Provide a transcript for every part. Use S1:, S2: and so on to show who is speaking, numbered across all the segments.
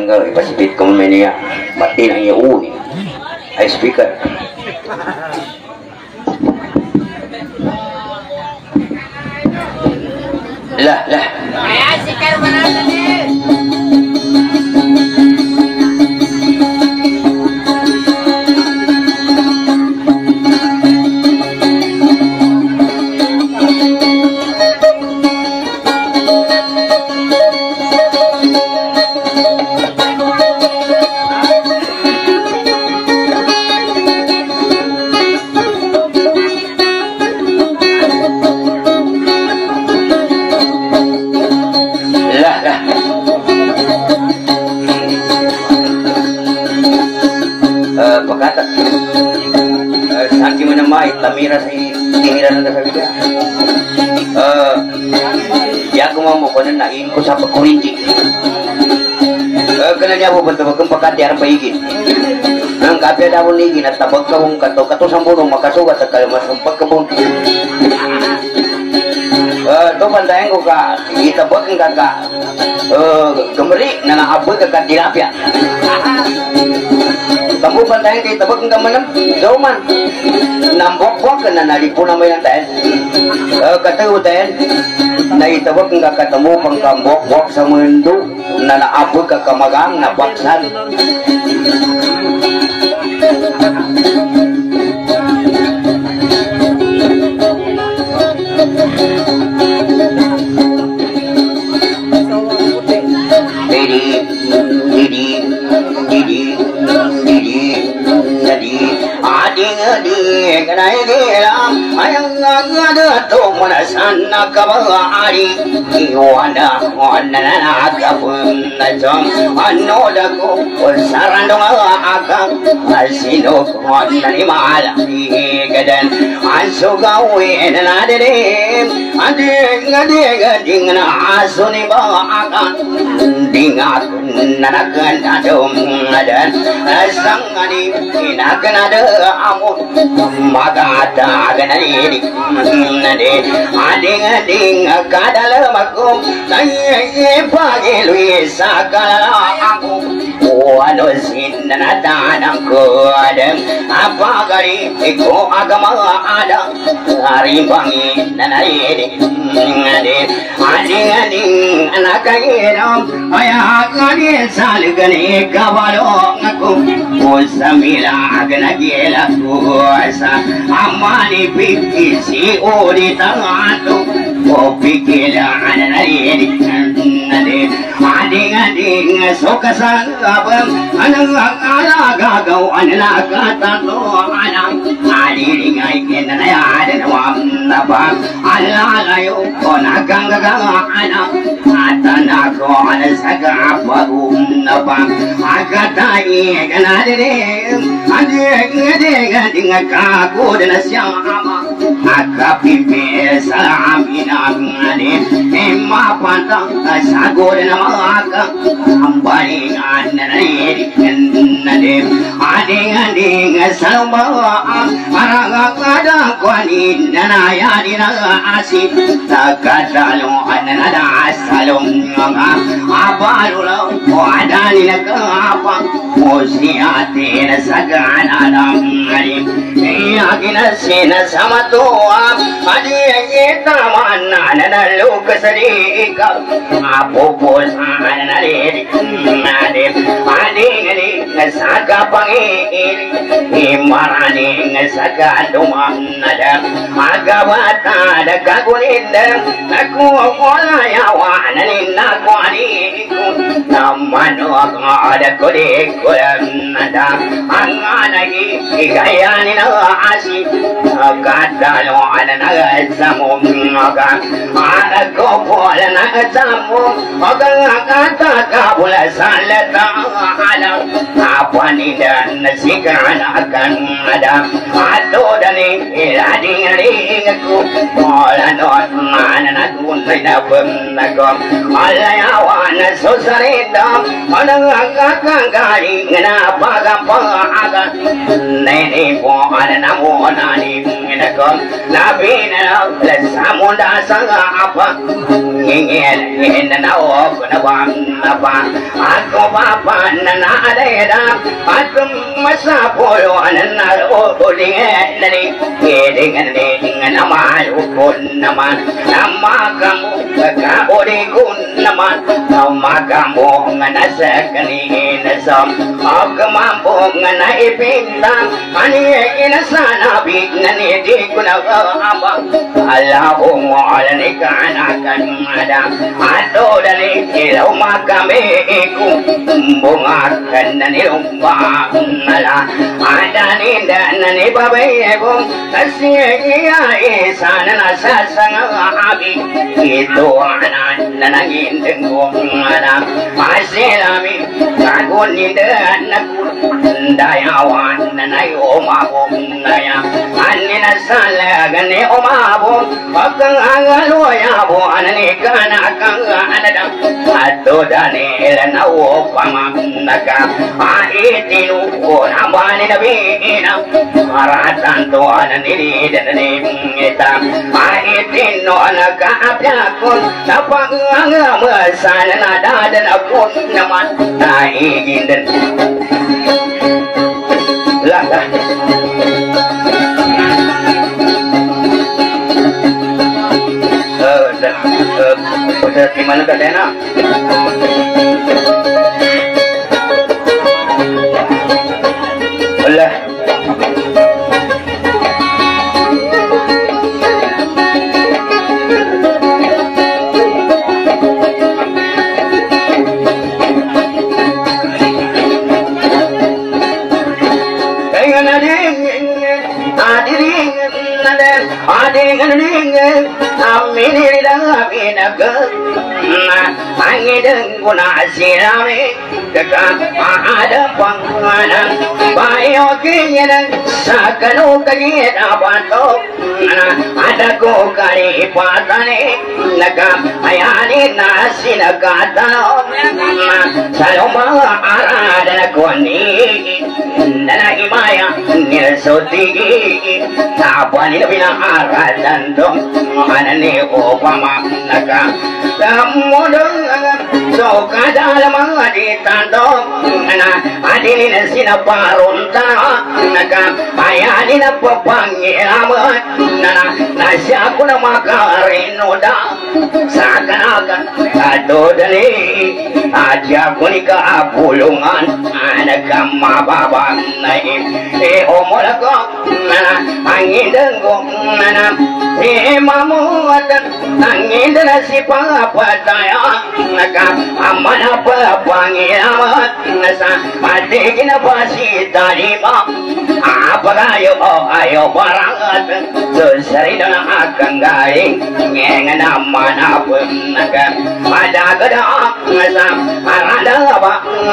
S1: ka ipasipit ko man niya batin ang iya uni ay speaker lah
S2: Ayan, si Carmen
S1: tamira sa tinira na sa bida ya mo ko na nain ko sa pakurinti kana niya po bantawag kang pagkatiar paigin ang kapya daw ni ginatapag ka kung kato sampunong makasugat sa kalmas ng pagkabun to pantayan ko ka itabag ka gamari na naaboy ka tilapia kamu pantayan kay tabag ka manam gawman nambok-bok ka na nalipo na may lang tayo katayo tayo na itabag nga katamo pang kambok-bok sa mundo na naabot ka kamagang na baksan adik kenai gelam ayang agada tu manasan nakabari iwana wana nakapun najam anodaku sarandong agak asino konani malami gadan asugawe nanadere adik na asuni baaka dingak nanakan adum dan sangani inakan ada amut maka ada ganari nade ading kadal makum nai pagi luisa kala aku wano sinna tanang ko adem apa gari iko agama ada hari bangi nanai nade ading anak kairam ayah kani salgani kabalo aku usamila ganagela kuasa amani pikir si ori tangatu o pikira anari nade ading sokasan abam anang alaga gau anlaga tato anang ading ai kenaya adenwam napa alaga yo onagang anak atana ko anasaga pagum napa agatai ganade ading kaku dan siapa akapipe salamina ngade emma pantang sago dan maka ambari anane nade ading salma araga kada kwani nanaya dina asi takadalu anana salum abalulo wadani nakapa musiate sagana namari yakina sina samatua adi tamana nanalu kasarika apopo sanare nade ading saga pangi imarani saga dumanda agawata dagagulinda naku ola yawana nakwani namano ada kode nada anganagi igayani na asi kadalo anana samum aga anago pola na samum aga kata kabula salata ala apani dan sikana akan ada ado dani irading ringku pola not manana tunai na pemnagom alayawana susarita mananga kangari ngana paga paga Nene po ana mo nani nako labi na samunda sanga apa ngingel na o na ba ako papa na ada aku masa polo na o dinge nani dengan nama ukun nama kamu ka ori kun nama kamu nganasa kani nasam aku mampu nganai bintang ani inasana bi nani di kuna apa Allahu mu'alani kana kan ada ado dani ilau makame iku bunga kanani rumba nala ada ni nani babai ibu kasih sana nasasang abi itu anak nanangin dengung anak masih lami kagun ni anak dayawan nanai omabong naya ani nasala gane omabong pakang angalo ya bo anani kana kanga anada ado dani elanawo pamamnaka aitinu onabani nabina maratan to anani dani eta aitinu anaka apyakon napanga masana nada dan akon naman naiginden lah di mana kadena Allah angin guna sirame kekak ada pangana bayo kinyan sakano kagita bato ada ko kari patane naga ayani nasi nagata saloma arada koni nana imaya nilsotigi tapani bina aradan dong anane opama naga kamudong so kada lamang di tandong na adini na sinaparunta naga ayani na papangiraman na siya ko na makarinoda sa kanakan ato dali adya ko ni kaapulungan nagkamababang na omola ko angindang ko mamuatan angindang na si papataya amana pa pangiraman sa patigin na pa si talima apagayo ayo barangat susarino na akang galing nga naman ako madagada sa arada ba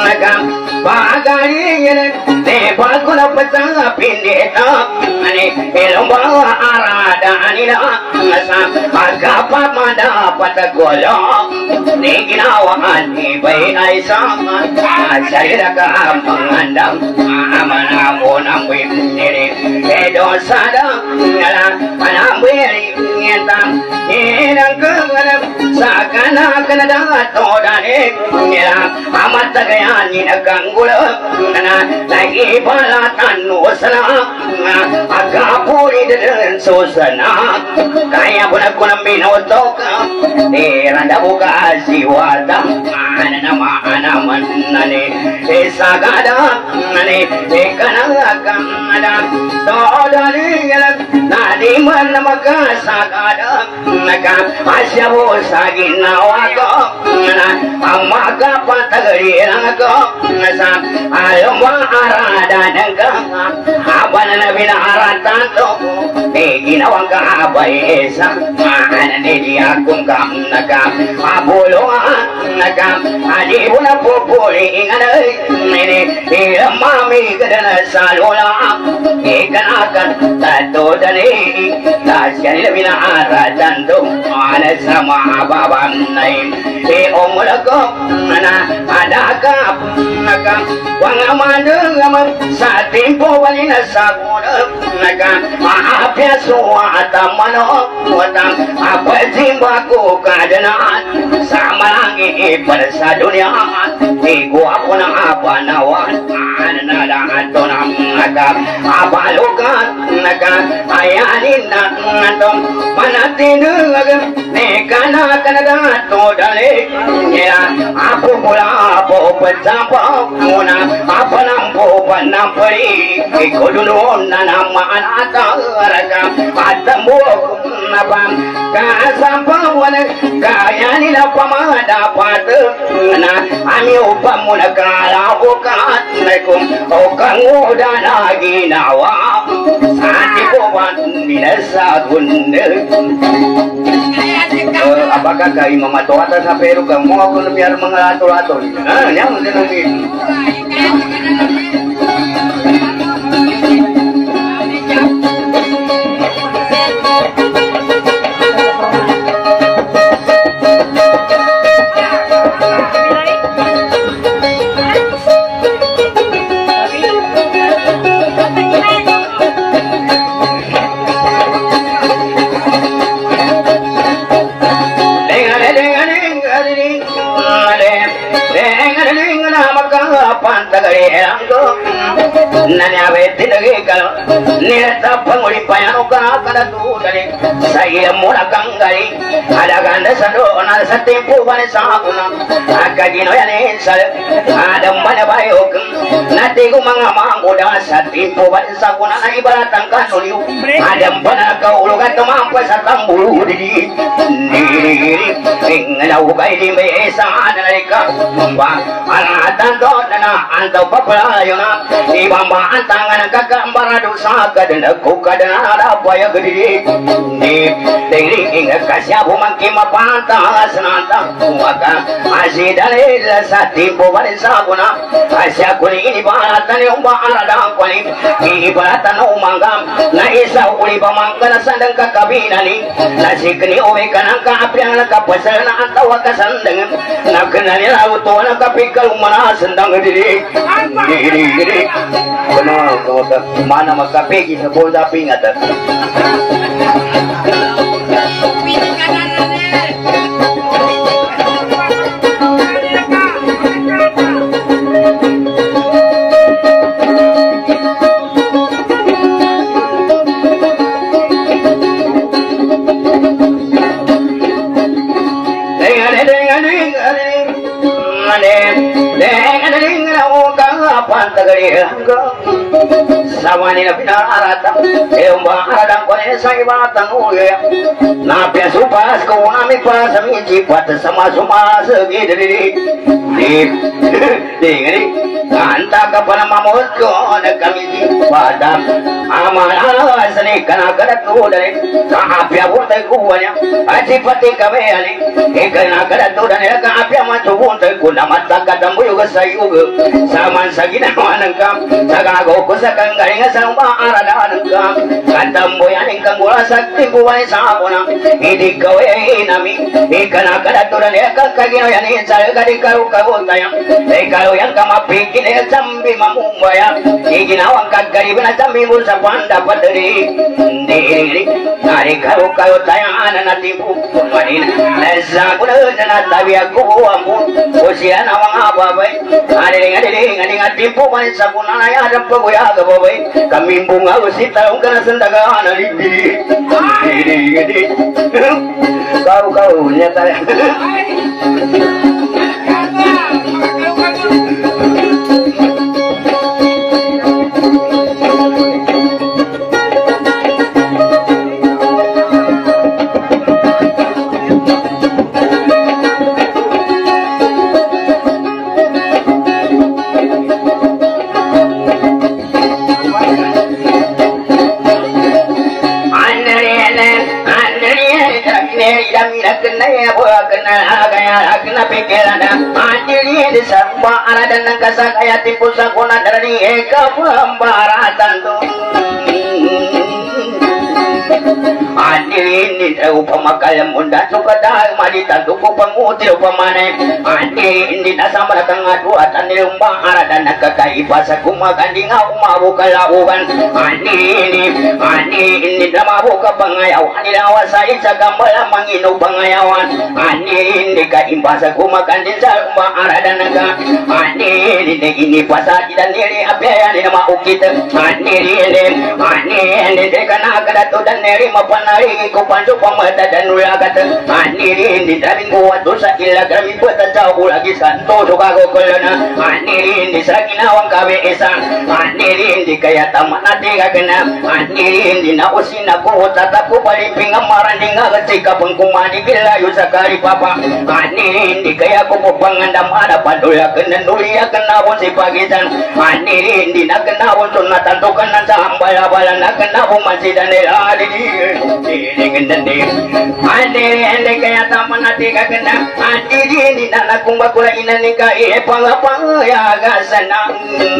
S1: pagaling nepal ko na pa pinita ilong ba arada nila sa pagkapat madapat gulo ni ginawan ibay ay sama sarila ka pangandang amana mo ng wipniri edo sada ngala panambiri ngitang inang kaganap sa kanakanadangat o dani nila amat tagayan ninaganggulo na nagipalatan no sana agapuri din susana kaya po nagkunang binutok randa buka siwata naman nani sagada nani kanangakam todali nadi man magkasagada asya mo sa ginawa ko amaga patagaliran ko sa ayaw mo arada ng ka haba na binaratan to ginawang kabayesa anani akong kam nakam abulong nakam adi una pupuli inganay ini mami kadana salula ikanakan tato dali tasyan lebina aratan do ana sama baban naim omulago na adaka nakam wangamanu ngam sa tempo walina saguna nakam apya suata mano watang apa jimbaku kadanaan sama langi pada dunia iku aku na apa nawan anada atona nakam apa lukan nakam ayanin nakam manatin agam nekana kanada to dale ya aku pula apa pecapa muna apa nampo panampari iku dulu nama anata rakam atamu napam kasampawan kayani napama dapat na ami upamuna kala ukat nakum okang udana ginawa sati kowan minasa gunde apakah kay mamato atas sa pero kamu ako na biar mangalato-lato yang lagi nanya beti lagi kalau nilai penguli payano kana tu dari saya mula kanggali ada ganda sado na satimpu bani sahuna akagino yani sal ada mana bayok nanti ku mangamang udah satimpu bani sahuna na ibaratan kanoliu ada mana kau lugat mampu satambulu di ingana ugai di mesa ada mereka mbak alatan do na antau papayona ibamba antangan kakambara dosa kadana ko kadana ada paya gede ni tengri ingat kasya bumangki mapanta sananta maka asidale sati bobale sabuna asya kuni ini baratan umba arada kuni ini baratan umangam na isa uli bamangkana sandang kakabinani nasikni owe kanang kaapyang nakapasana antau kasandang nakenani lauto nakapikal umana sandang gede gede mana makapegi sa bola pingatan Samani na pinarata Eumba aradang kone sa ibatang uye Napya supas ko nami pa sa mijipat sama suma segidri Dingri Anta ka pa na mamot ko nagkamiti Padam Amala sani kanakarat ko dali Kaapya buntay ko niya Ajipati kami ali Ikanakarat ko dali Kaapya matubuntay ko Namatakatam mo yung sayugo Saman sa ginawa ng kam Sagago ko sa kanggaling sa umaaralan ng kam Katamboyan ng kambula sa tibuan sa ako na Hindi kawin nami Ikanakarat ko dali Kakaginoyan sa kadikaw kabutayang Ikaw yan kamapikin Sambi mamumbayang Iginawang kagaribin at sambi mo sa pandapat dari Diri Nari kayo tayang natin po Kumanin Nasa ko na natabi ako Ampo O siya na mga babay Adiling ating po Manin sa kunanayarang paguya kababay Kaming bunga o si talong ka na sandagaan Diri Kau niya tayo Andiri disamba aradan kasakaya tipu sakuna dari eka pembaratan tu. Andiri ini upama kaya munda suka dah mari tantu pengutil upamane. Andiri ini dasar mereka ngadu atan lumba aradan kakai pasar kumakan di ngau mau kalauan. Andiri ini drama buka pengayawan di awasai sagambala manginu pengayawan. Andiri ini kai pasar kumakan di lumba aradan ka. Andiri ini pasar dan diri apa yang nama ukit. Andiri ini dekana kada tu dan neri mapanari ko panjo pamata dan ula kata andiri di drabing kuat dosa illa kami buat jauh lagi santo suka ko kolona andiri di sakinawang kabe esa andiri di kaya taman ati kagena andiri di nausina ko tatap ko paliping amaran di ngagatika pengkumani bila yusakari papa andiri di kaya ko pangandam ada padula kena nulia kena pun si pagitan andiri di nakena pun sunatan tukanan sa ambala-bala nakena pun masih dan ada Ande kaya taman hati kagena andiri ini nana kumba kula ina nika pangapang ya gasanang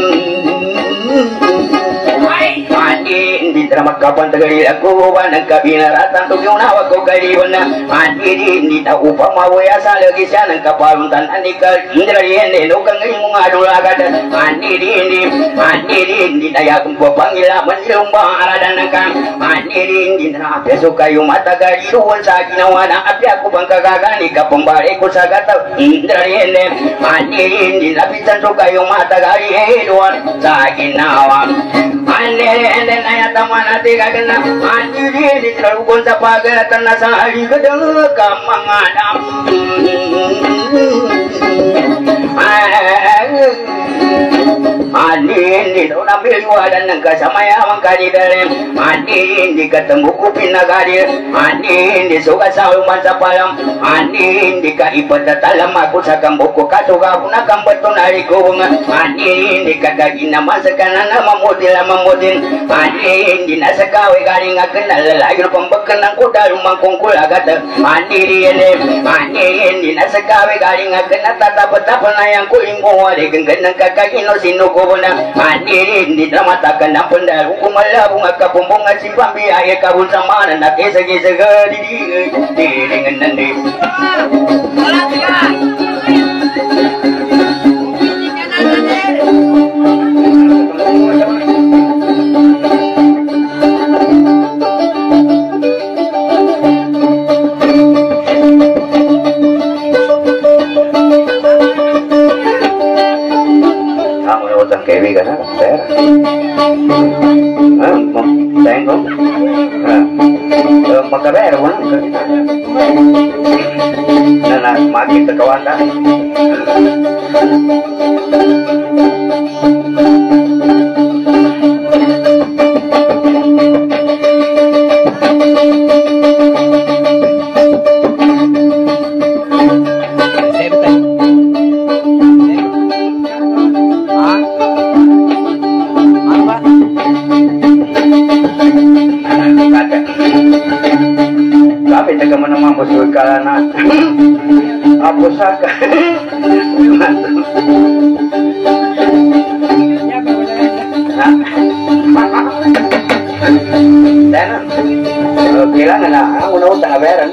S1: Andi di drama kapan tegari aku wanang kabina ratan tu guna aku karibana andiri ini tak upah mau ya lagi sana kapaluntan anika indra ini nukang ngimung adula kata andiri ini daya kumpa panggila menjelumba aradan kang andiri ini nape suka yu mata gari ruwan sa ginawana api aku bangka gagani kapambari ko sa gata indra ini andiri ini lapisan suka yu mata gari heduan sa ginawa ande naya tamana tiga kena andiri di terukun sa pagatan na sa hari kedeng kamangadam andiri do nambil wadan ng kasamaya mangkadi dalim andiri ketemu kupin nagadi andiri suka sa uman sa palam andiri kaipat talam aku sa kambuko kasuga kuna kambeton hari ko andiri kadagi naman sa kanana mamudil mamudin andiri nasa kawe galing akenal layo pambakan ng kuda lumang kungkul agat andiri andiri nasa kawe galing akenal tatapatapon na yang kuingko wali genggan ng kakakino sinuko na andiri di dramatakan ng pandaro kumalabong akapumbong at simpambi ay kabun sa mana na kesa-kesa diringan nandi Kewi kan ada tengok maka bayar pun nah makin terkawasan karena aku saka dan kira na aku nak utang bayaran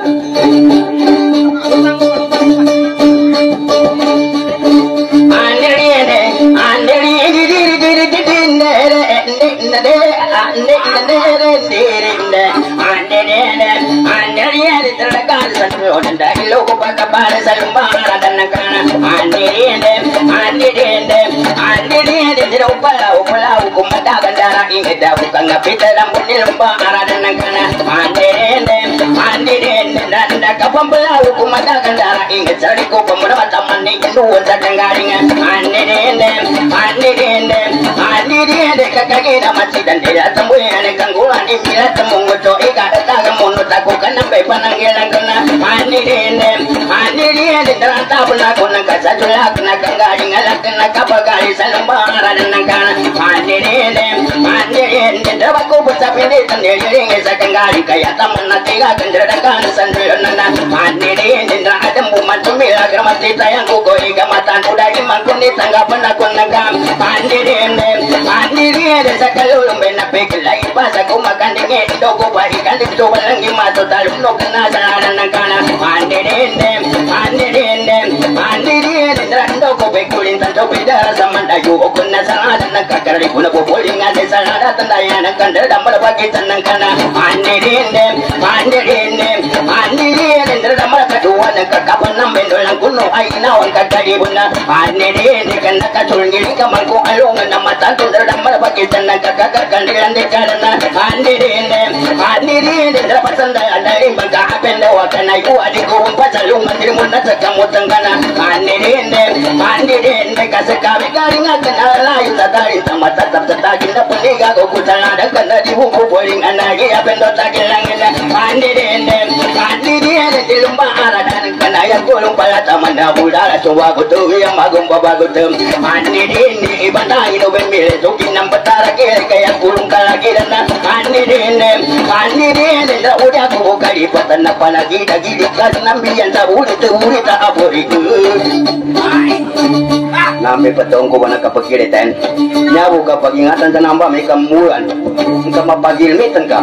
S1: dapat ku bercapini sendiri sekenggali kayak taman nanti akan jadikan sendiri mandiri indra adem buman semila gramati tayang kuko iga matan udah iman kuning tangga penakun negam mandiri desa kalulum benape kelai bahasa ku makan dingin dogo baikan di coba lagi matu talum no kena saran nangkana mandiri indra dogo bekulin tanto beda sama dayu okuna saran nangkakar di guna bobolin ngade saran tandaya nangkandar damal bagi tanangkana mandiri indra damal kedua nangkakapan nambendolang kuno ainawan kakari bunda mandiri kena kacul ngiri kamarku alungan nama tantu damal bagi tanangkakakar kandiran di karena mandiri dapat sandai ada imbang kapen dewa kena iku adikku pasalung mandiri munat kamu tenggana mandiri kasih kami karingan kenal lain tadari sama tetap tetagin dapat niga go kutala dan kena dibuku boring anagi apen dota kilangin mandiri di lumba arah dan kena yang gulung pala taman budala coba kutu yang magum baba kutem mandiri ibadah ino bemile tukin nam petara kiri kayak gulung kalagi dan mandiri udah aku kali patan apa lagi lagi dikas nambian taburi teburi tak aburi nambe petong ko bana kapakire ten nyabu kapag ingatan sa namba may kamulan ka mapagil mi tangka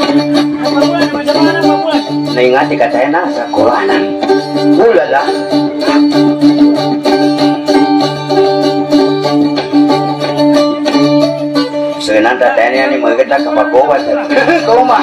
S1: naingati ka tayo na sa Quranan ulala senanta tayo ni maganda kapagowa koma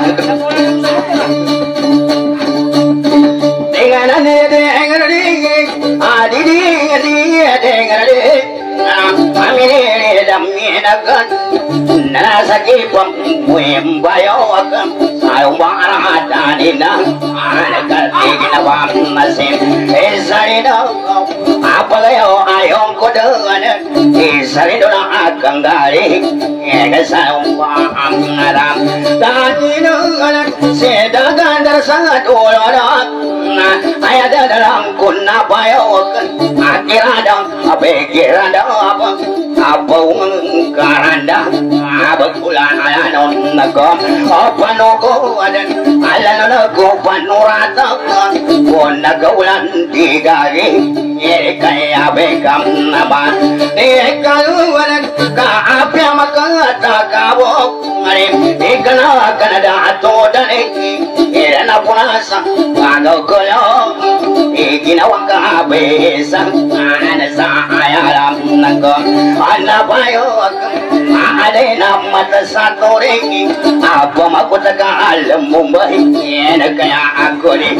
S1: nasaki pembuim bayo akan sayang barang tanina anak tinggi nawam mesin esarino apa gayo ayong kodoan esarino akan gali sayang barang aram tanino sedagan sangat ulora ayat dalam kunna bayo akan akhiradang abekiradang apa karanda abakulan alanon nagom apa nogo adan alanon ko panurata kon nagaulan digari kaya bekam naba kaluan ka apya makata kabo ngare ikana kanada atodane irana punasa agokolo iginawa ka besa ana sa ayalam nagom anabayo ada nama tersatu ringi apa maku tegal Mumbai ini kayak aku di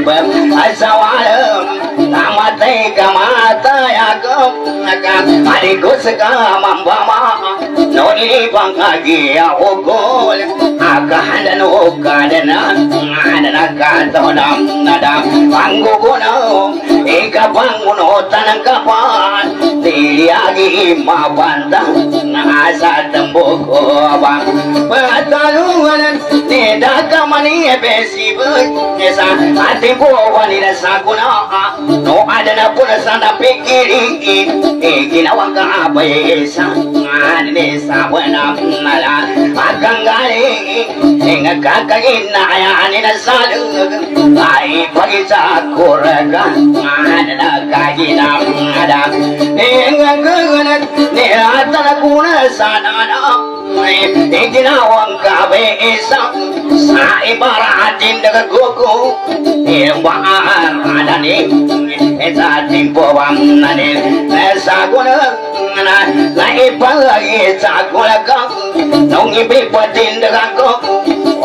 S1: asawalam nama tega mata ya kau adikku sekarang mama noni bangkagi ya ogol akan dan okadana ada kata nada anggu guna ika bangun tanang kapan diliagi mabantang asa temboko abang pataluan neda kamani besi besa ati bawani sakuna no ada na pun sana pikiri ginawa ka abesa ane sabana nala akan gali inga kakagin na ayani na salu ai pagi sakuraga ada kagina ada inga gana ne atana kuna sanana iginawang kabesa sa ibaratin daga goko imbaan adani sa timpawang nani sa guna na ipalagi sa gulaga nung ipipatin daga goko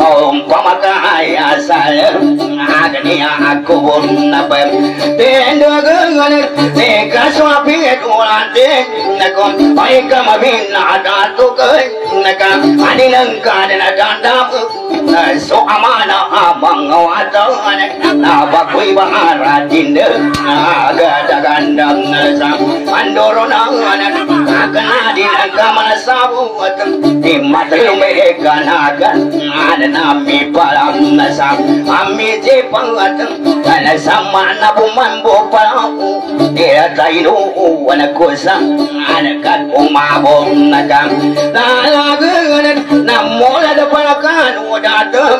S1: pamakaya sa agani ako nabay tindagangan kaswapi kulante nakon ay kamabin na datukay naka aninang kadana gandap so amana amang watan nabakoy baharatin agadagandang sa andoro na akanadin ang kamanasabu at imatlumay kanagan nami palam nasa amiti pangatang nasama na bumambo palau dia tayo wanakusa anakat umabong nakang nalagan namo datang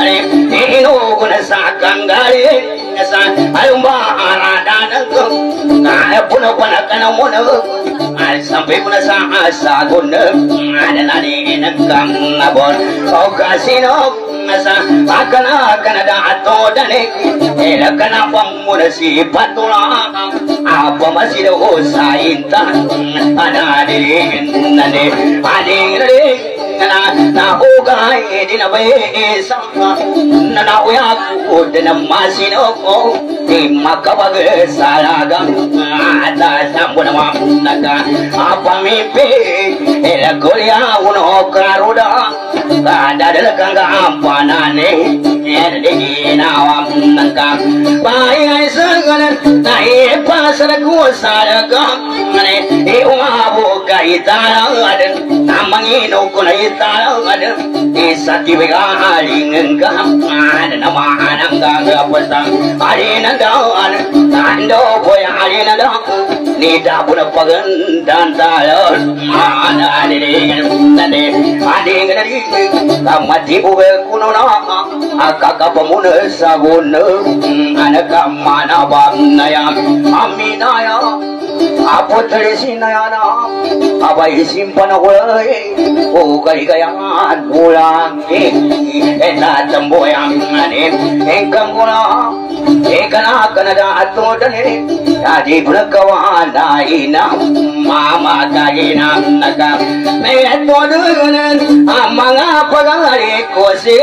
S1: ino guna sakang gari sa alumba arada datang na puno panakana mono sampai puna sa guna ada nadi nakam nabon o kasino sa akana da ato dane elakana pamuna si patula apa masih do sainta ada diri nane ading na ugai dina besa na uya ku dina masino ko di makabag salaga ada sambuna naga apa mimpi ela kolia uno karuda ada delakanga ampanane erde nawam naga bai sangalan nai pasar ku salaga ne e uabo kaita aden namangino ko tao ada desa tiga hari ngengkam ada nama anak gak petang hari nandau ada ando boy hari nandau ni dah pun pagan dan talon ada nade ngari kamati buwe kuno na akak pemuna saguna anak mana bang naya aminaya apa tersinayana apa simpan awal oh kayan pulang eta temboyang ane engkang pula ekana kanada atto dane adi bulakawana ina mama kagina naga me atto dunan amanga pagare kose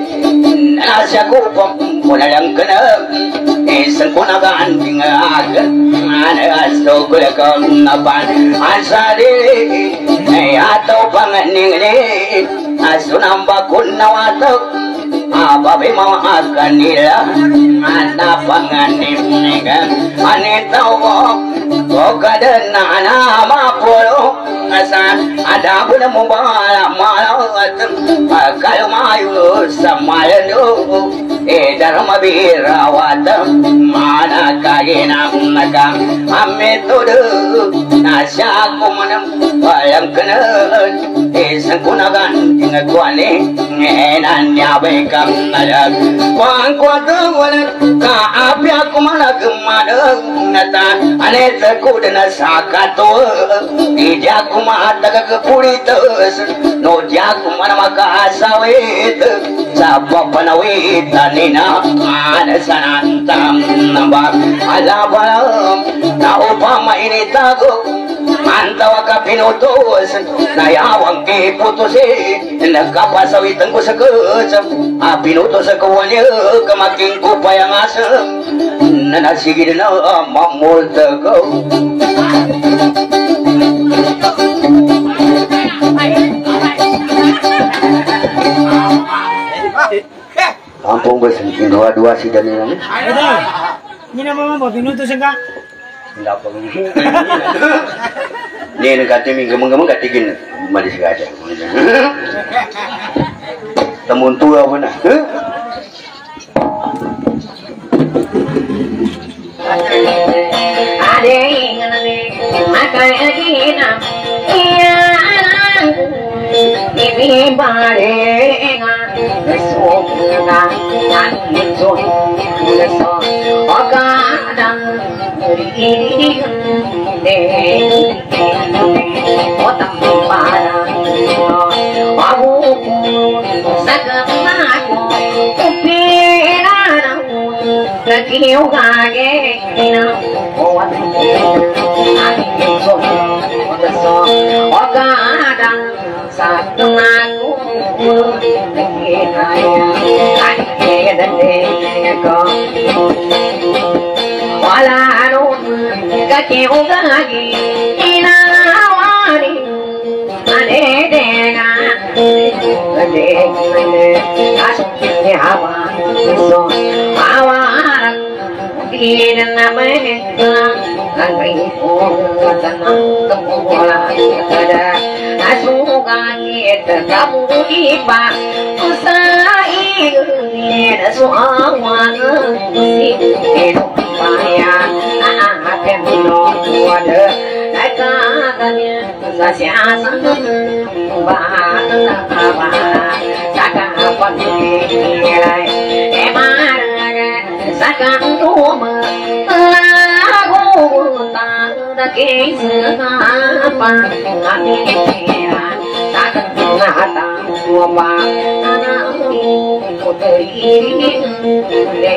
S1: nasa ko pulalang kana isang kunagan tingagan ana asto kulakon napan asari atau panganing ni asunam bakun nawato ababe makan nila ana panganing ni kan anitaw ko kada na mapolo asa ada pun mubala malawat kalau mayu samayano dharma birawat mana kayena naga ametodo nasya kumanam bayang kena sangkunagan tinggalkuane enanya bekam naga pangkuat walan ka api aku mana gemada nata ane terkudena sakato tidak kumata kepuritus no jaku mana maka asawit sabab panawit tanina ada sanantam nambah alabalam na upama ini tago mantawa ka pinutus na yawang ke putusi nagkapasawitang ko sa kutsam pinutus sa kawanya kamaking kupayang asam na nasigil na mamulta ko Ampun besan dua si dan ini.
S3: Ini nama apa pinutus enggak?
S1: Enggak apa. Ni kata minggu katigin malis aja. Temun tua mana?
S2: Ada yang makan lagi nak, iya ini barengan bersama dan itu kadang ini otak barang aku sekarang pikiran kecil kagaknya kadang satu aku walau kecil lagi inawani ane dengan asli hawa so awak di dalam mereka kami tenang tempolah ada asukan kita kamu iba usai ini semua si hidup payah akan ada katanya sasiasan bahasa apa cakap kê sơ pa ani ra ta ta tua pa ana ko teri le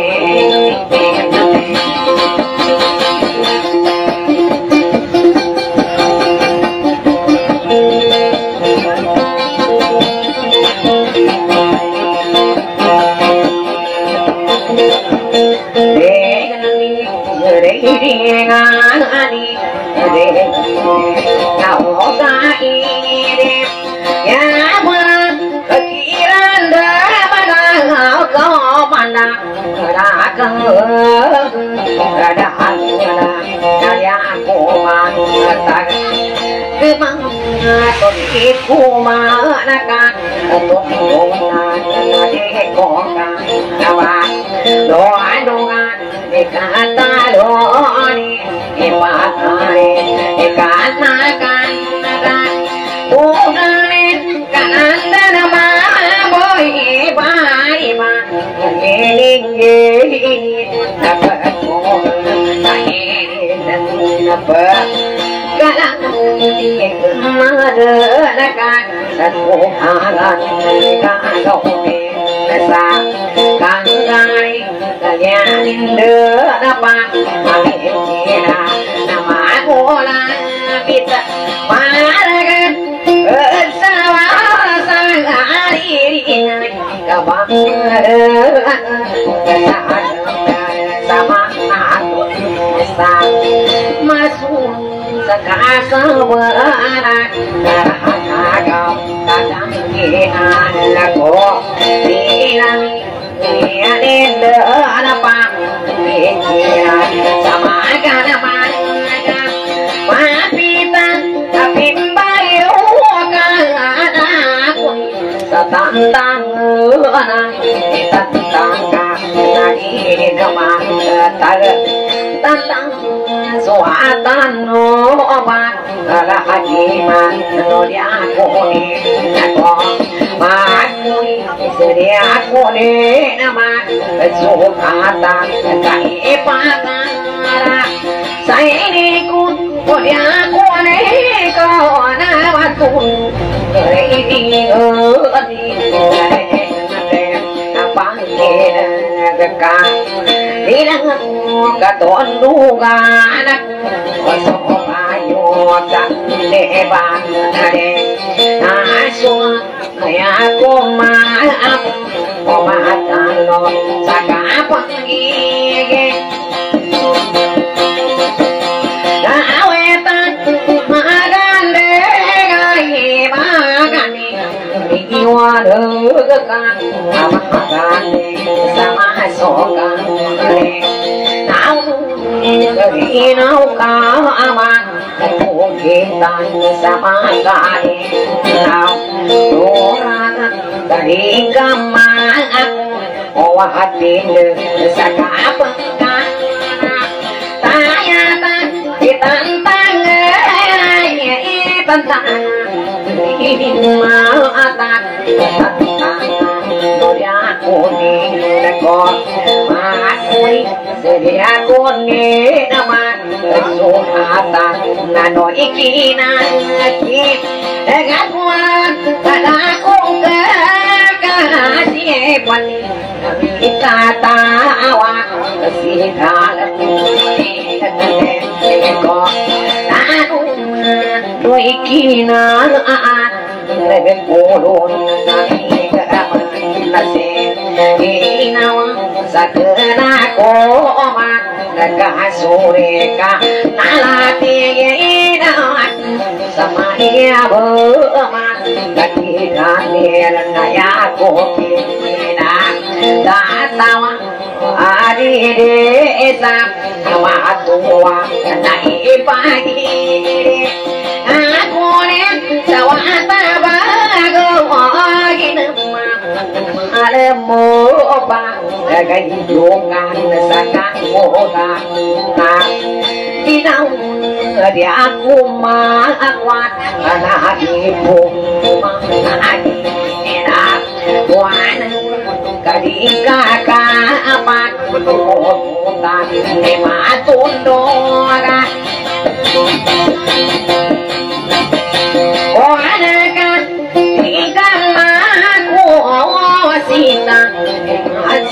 S2: Kadika ka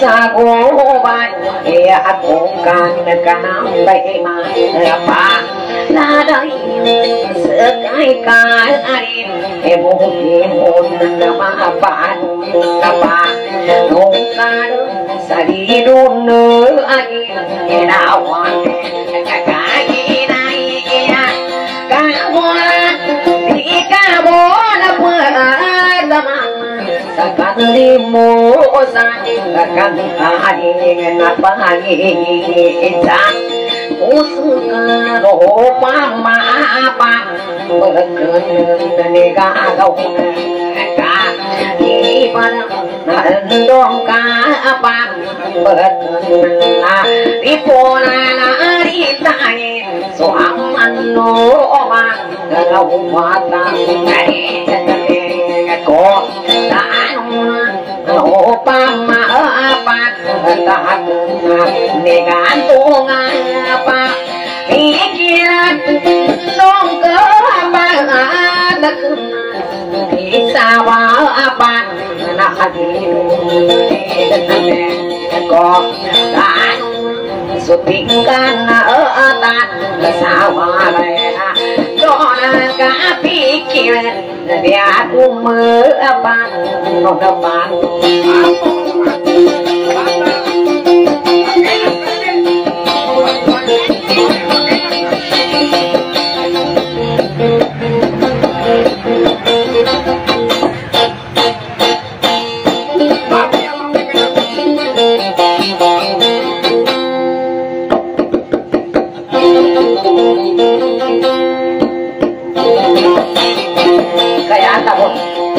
S2: sa cô bài hạt cũng càng càng bay mà ba là đây sự cái đi em muốn là ba nông ca sa đi đun nữa ai nào hoàn cái này cả hoa đi cả bó là bữa đâm Sakan di mo sa sakan ani ngapa ani sa usuka ro mama apa berkenan nega kau ka di pada dong ka apa berkenan di pona nari tangi so aman no ma kau mata ai ko opa ma apa tahan negan tungan apa pikiran dong ke apa nak bisa apa nak ko tahan supingkan tan sawa lena dona ka pikiran dia umur apa no depan kayak apa pun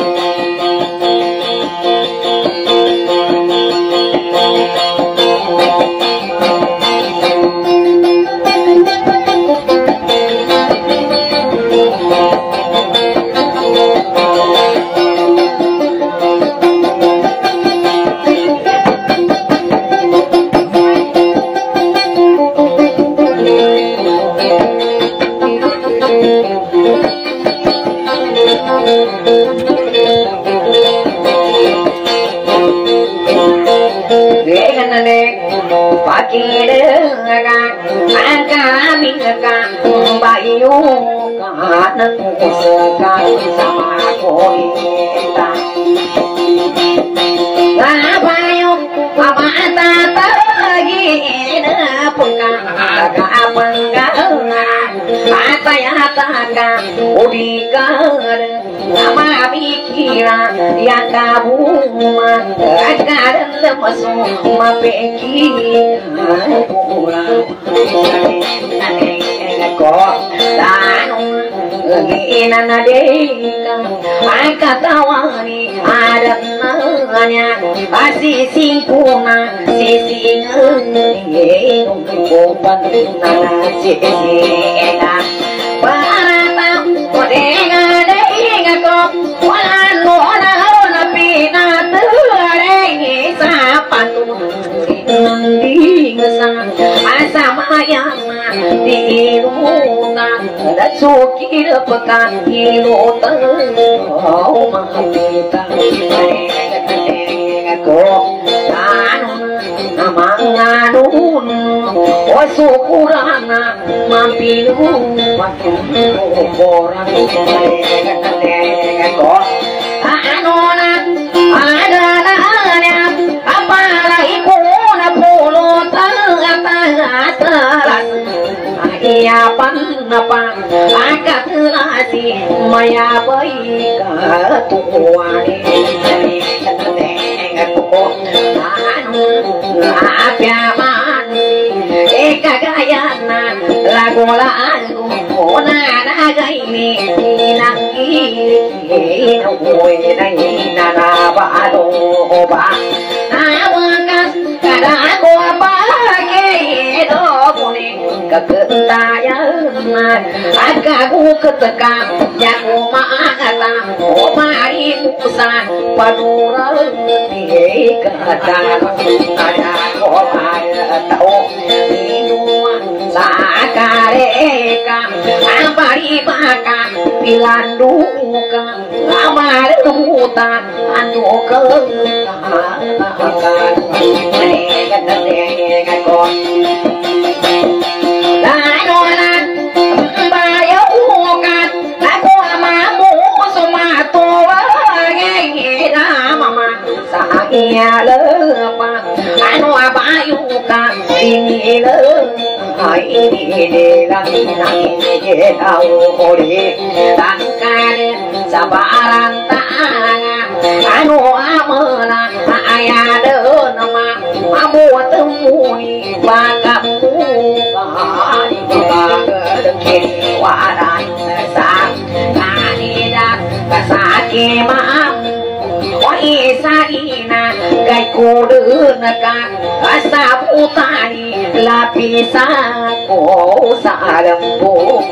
S2: yang kamu akan masuk mapeki pulang kok tanu ina nadeka akatawani adanya pasti simpuna sisi ngopan nasi ena para tam kodega dega kok wala nona na pina tere sapatu di ngesang asama yang di rumah ada suki pekan hiluta oh mahita ko tanu namanganun o sukurana mampilu waktu orang ko anona ada apalagi kuna pulo teras iya panapa angkat lagi maya baik tuani apya mani kagayana lagu ona nagaini nangi na bado ba awakas kadago ba ke do kuni kekentayan agagu keteka jago maagata o mari pusan padura di kadang ada ko tau minuan sakareka ambari baka dilandukan amar hutan anu kelangan dengan kon ladonan bayukan aku amamu sumato ngena mama saya lepas anu bayukan ini le ini lagi tahu boleh tangkan sabaran tangan anu amala ayah de nama amu temui bagamu bagadengin wadan sang kandidat kasake maaf wahai sarina gai kudenakan asap utari lapisan ko sarembung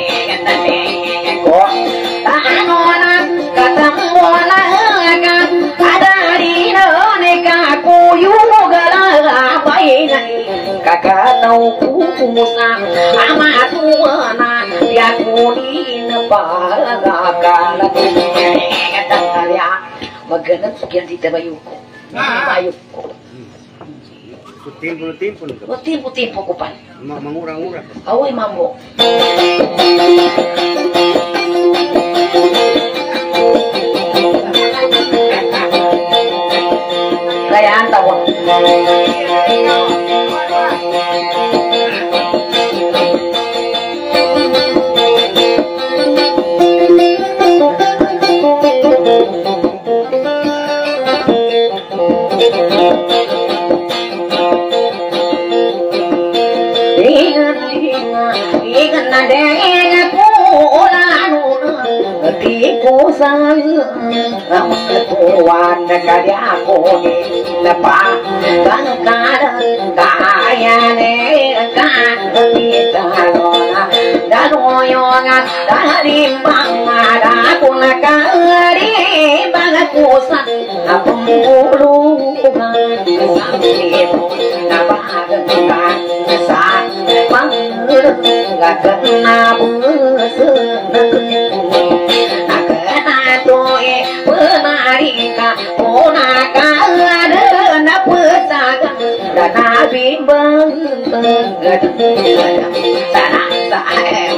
S2: ko tanonan ketemu lagan ada di neka kuyugala bainani kakak tahu kumusang amat tuana dia kudin palagakala ya maganan sekian kita bayu bayu putin kupan
S3: mengurang-urang
S2: awi mambo kayaan tahu ingat nadanya tiku sayang ketuan kaya aku lepas kan kaya nekan kita lona dan oyongan dari mama aku nakari bagakusan aku mulukan sampai nabagan sa panggil gak kena penarika punaka ada pesagan dan nabi bengkak sana saya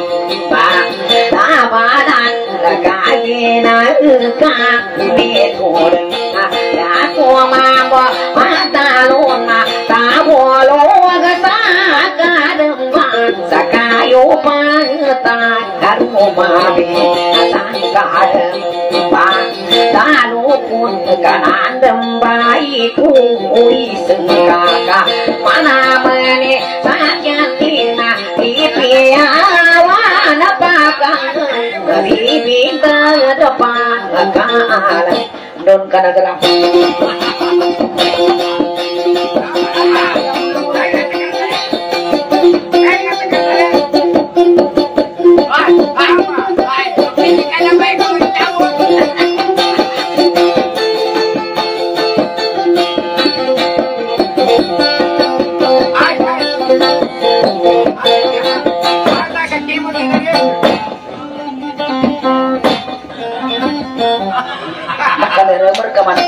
S2: tabadan kagina kami turun aku mambo mata luna tabolo gasakademban sakayo pantan karu mabe sangkadem lalu pun kanandem baikku isengkaka mana meni sajatina ipiawan apakah bibi ke depan kalah don kana gerak berkaman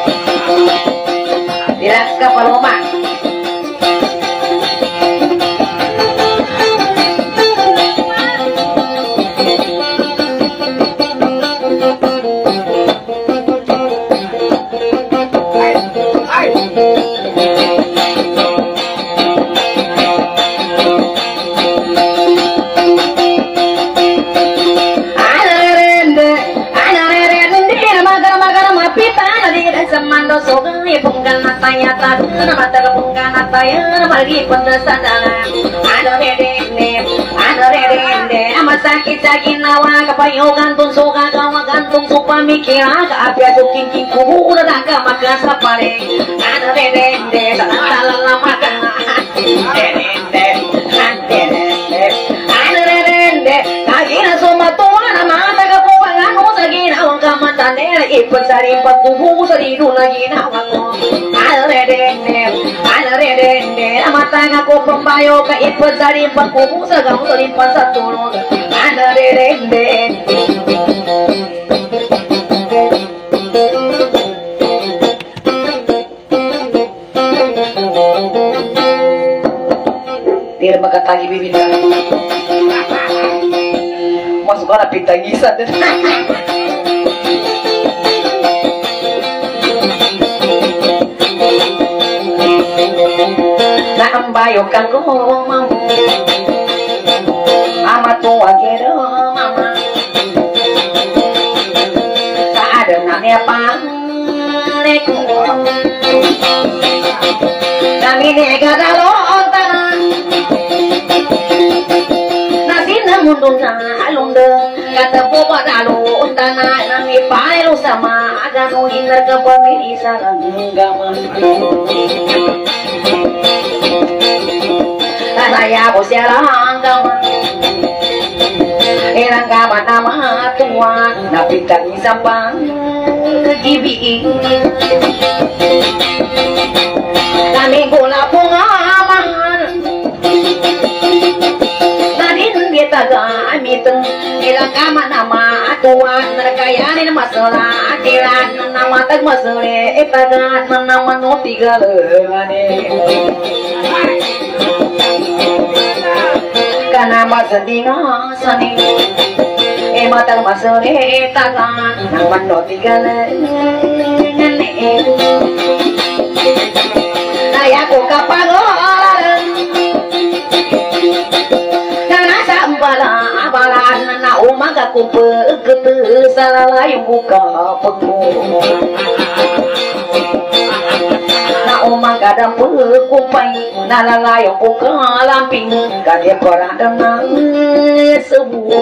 S2: tidak ke Paloma tanya taduna mata pengkana tayana mari pendasadana ada rede amat sakit nawa kapayo gantung soga kawa gantung supa mikira ka apia tuking kubur naga maka sapare ada rede salala maka ada rede kagina soma tuana mata kapupangan sagina wang kamatane ipasari pakubu sari lagi nawa mata ngaku pembayo ke ipasari pakubu sagam sari pasatulong ada rede tagi bibit. Masuk orang pitangisan. Nah bayo kang ko mau ama tua kira mama tak ada namanya paneku kami nega dalon tanah nasi namundu na alunde kata boba dalon tanah nami paelu sama agano hinar ke pemiri sarang gama saya bosialang gama erang gama nama tua nabi kami sampang gibi kami gula pungaman nadin kita kami teng erang gama nama tua nerkayanin masalah kiran nama tag masure etagan nama noti galane kana masadina sani matang masure tagan naman no tigale naya ko kapagoran kana sambala abalan na umaga ko pagketu salayong buka pagmo umaga dan pekupai nalalayong buka lamping kade korang dengan sebuah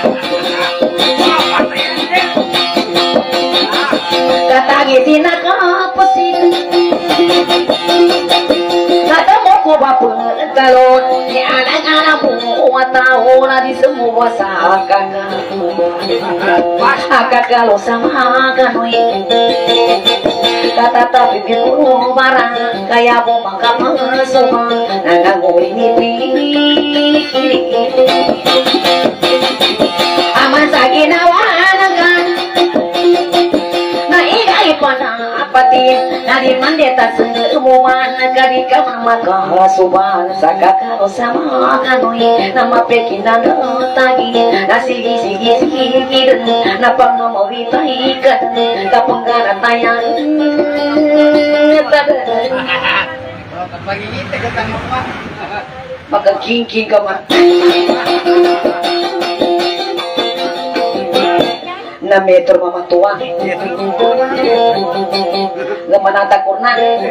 S2: kata gitina kapasik kata mau ko bapa talon di anak-anak buat tahu di semua sakak kalau sama kanoi kata tapi biru barang kayak mau makan semua nggak ngomong ini aman sakit nawan kan nah ikai pana apati nari mandeta semua negari kamar maka suban sakak kalau sama kanoi nama pekinan tagi nasi sigi napang mau ditaikan kapang garat tayang
S3: pagi kita ketemu Pak.
S2: Maka king kaman. Na metro mama tua. Lemana takurna.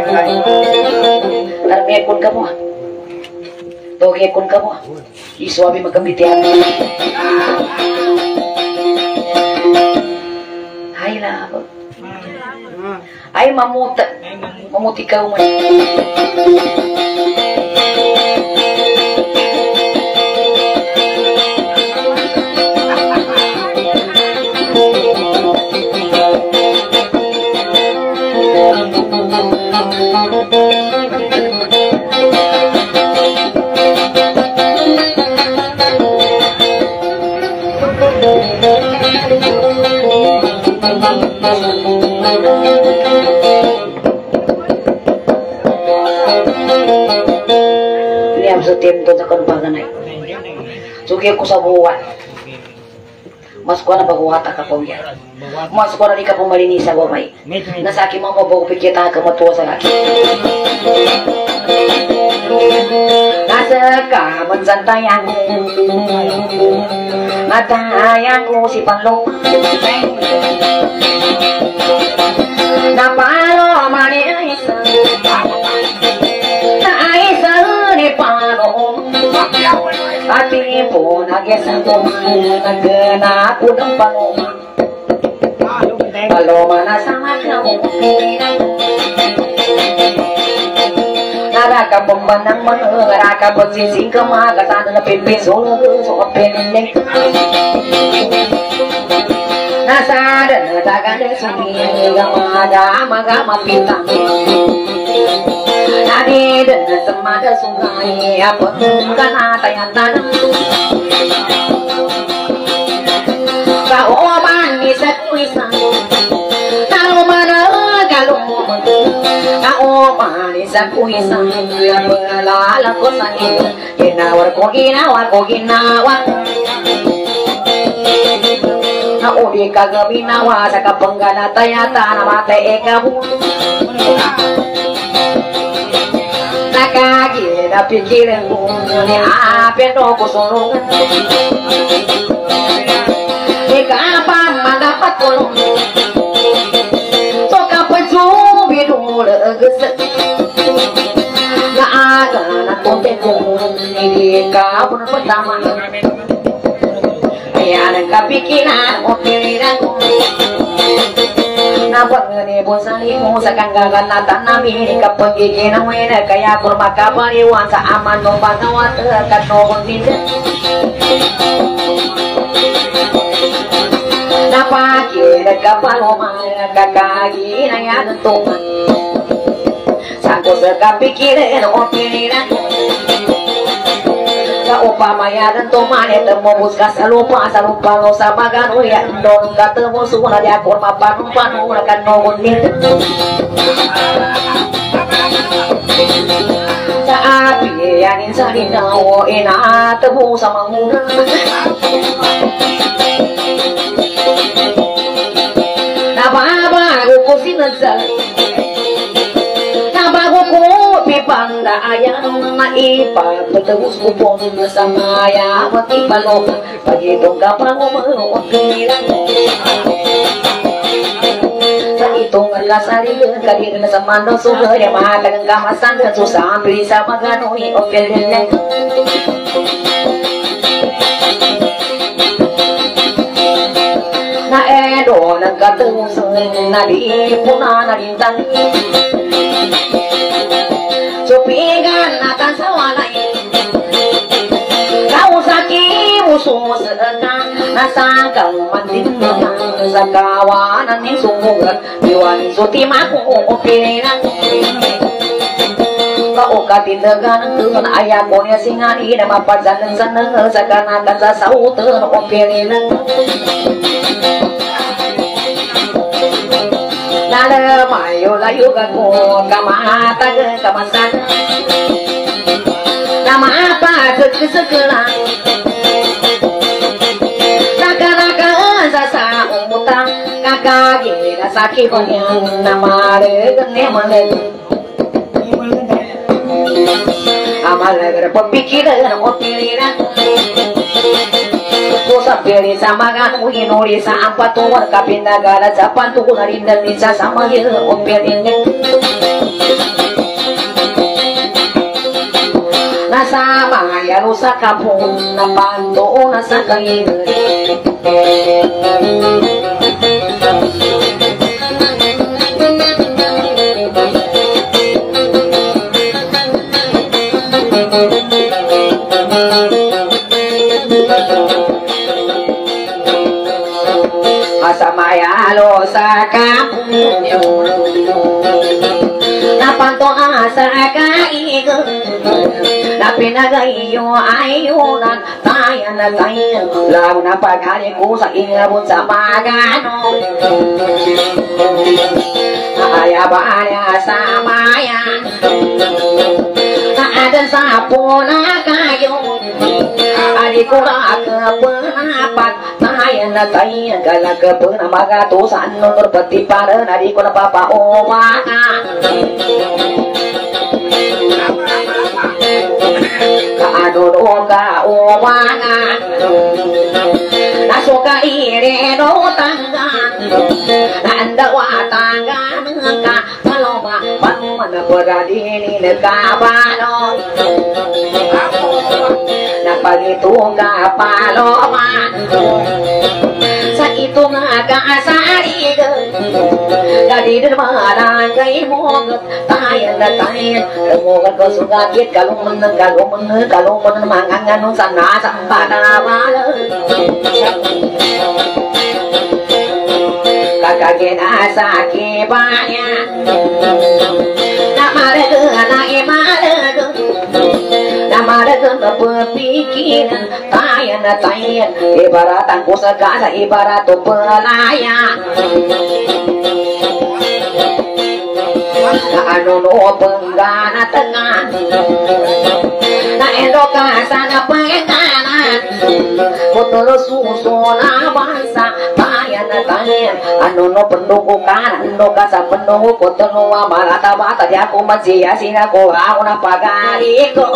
S2: Tarmekun kamu. Togekun kamu. Isuami magambitihan. Hai lah. Ay mamuti kau man. Liam setiap itu takkan baganay. Sugi ako sa buwan. Mas ko na baguhata ka po yan. Mas ko na di ka pumalini sa bumay. Nasa akin mga bago pikita ka matuwa sa akin. Nasa kaman santayan natayang ko si Panlong napalo mani isa na isa ni Panlong ati po nagesan ko nagana ko ng Paloma Paloma na sama kamu naraka pembanang naraka bersising kemagatan na pipiso so peneng nasada nadagan sumi gama pintang nadi dan semada sungai apa kana tayatan kau manis kuisan kalau mana kalau manis aku isang Belala ko sangin Ginawar ko ginawa Naudi kagabinawa sa kapanggana tayata na matay ikabu Nakagi na pikirin ko ni apendo ko sulungan Ikapan madapat ko So kapajubi dula geset Naaga na konti ko Hindi ka pun pertama Ayan ang kapikiran o piliran ko Nabuat ngenibun salimu sa kanggaganatan namin Kapagiginawi na kaya kung makapaliwan sa aman mo pagawat Katnohon tidak Napakir kapaluman kakagi na yan tungan Sangko sa kapikiran o piliran ko Sa upamaya dan tumanin temubus ka sa lupa lo sa magano yan doon katemu suna di akor mapanu-panu nakan noon din sa api yanin sa linaw inatemu sa manguna nababago ko sinasal Panda ayang maipagpatagos ko po sa maya Matipalo pagitong kapang umanuot kanilang Sa itong kasaligan Kadiri na sa mandang sugar Yung mahalagang kamasan Susampi sa magano'y o pililang Na edo nagkatusan Na di po na nalintang Supigan natin sa walay Kau saki musuh sedang Nasa kamantingan Sa kawanan ni sumugat Iwan sutimaku pilihan Kau katindagan Tuhan ayah ko niya singani Na mapadzanan sanang Sa kanatan sa sautan pilihan Nala mayo layo kako kamatag kamasan Nama apa sekesekelang Naka-naka sa umutang Kakagi na sakit ko niyang Namare ganeman Amalagar pagpikiran o piliran Sa pili sa mga inuri sa ang patuwar kapinagalat sa pantukunan rin na nisa sa mga o pilinin Nasa mga yalo sa kapon na panto na sa kain Asamayalo sa kapon Napanto asa kaigo Na pinagayo ayunan Tayan na tayo Lalo na paghali ko sa inabot sa magano Ayabaya sa mayan Naadan sa puna kayo Alikura ke penapat Tayan na tayo Galak ke penamagatusan Nunur peti para Nadi ko na papaomakan Kaadoro ka umangan Nasuka ire no tanggan Nandawa tanggan ka Paloma Panumana peradini Nekabanon Napagito ka paloma Sa ito nga kasarig Kadi dermanan kay mogat Tayan na tayan Temukan ko sugatit Kaluman manganganong sana sa panamala Kakagina sa kibanya Namaraga na imaraga Namaraga na berpikiran Tayan na tayan Ibaratan ko sa kasa Ibarato pelayan anu nu penggana tengan na endoka sana penganan betul susuna bangsa bayan tangan anu nu pendukukan endoka sa penduku betul amarata bata dia aku masih asina ko aku pagariku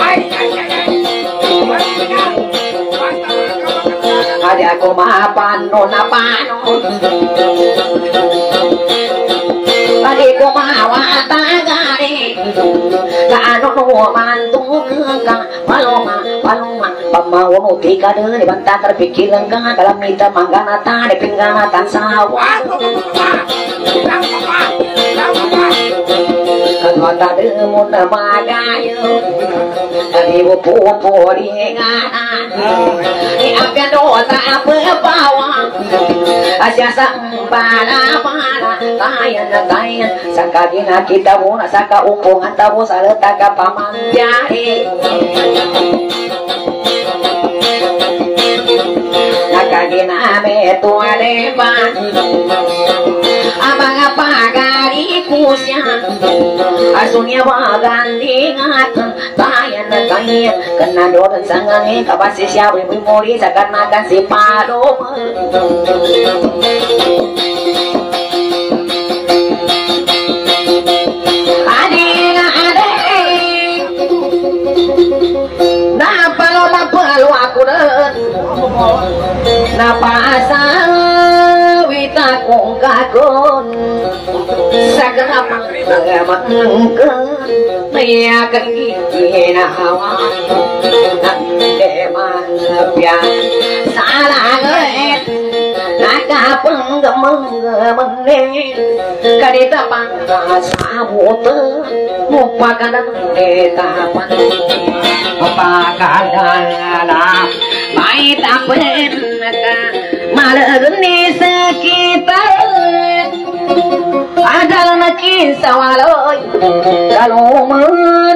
S2: ada aku mapano na pano tadi ko mawatagari kaano no mantung ka paloma pamawon tika de banta terpikiran ka kalamita manggana ta de pinggana tan sawa kadwata de mun magayo tadi wo po di ngana ni akan dosa apa bawa asya sambana tayan sakadina kita muna saka umpungan tamu saleta ka pamanjari nakagina me tualepan abang apagari kusya asunya bagandingat tayan kena dodan sangane kabasi siya memori sakarnakan si palo napasa wita kong kakon sagap magmangkan mayakan ginawa nandeman pian salaget nakapenggemeng kadita pangkasabuta mupakan detapan pagkadala may tapen malagni sekitar adal makin sawaloy kaluman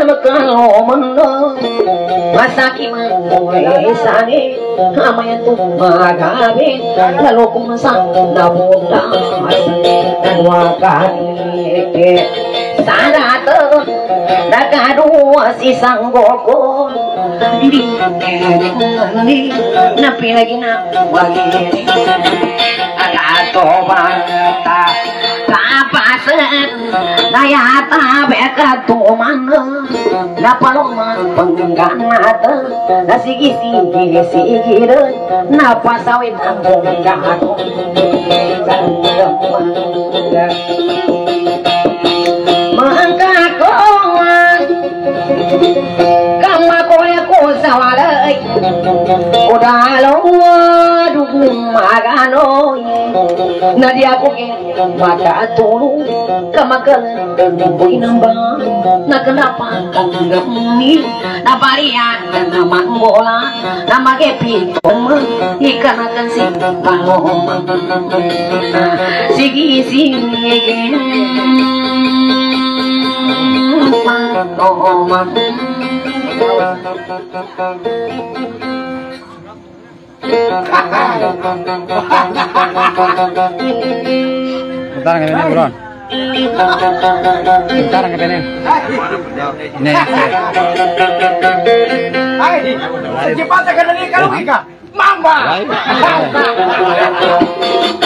S2: masaki mulai sange amaya tumagabi lalu kumasang nabuta wakani sanato nakadua si sanggokon di napi lagi na wagiri agato bata kapasen dayata bekato mana napaloman pengganata nasigi-sigi napasawit ang penggato mangkakongan kamakoyako sawalay udalong dugong maganoy nadia ko makatulong kamagalan buhay ng ba naganapan kanggamni nabarian na mangbola na magepitong ikanakan si paloma sige paloma
S3: Bentar nggak ini bro. Bentar nggak ini. Nih. Hai, cepat akan dari kalau kita. Mamba.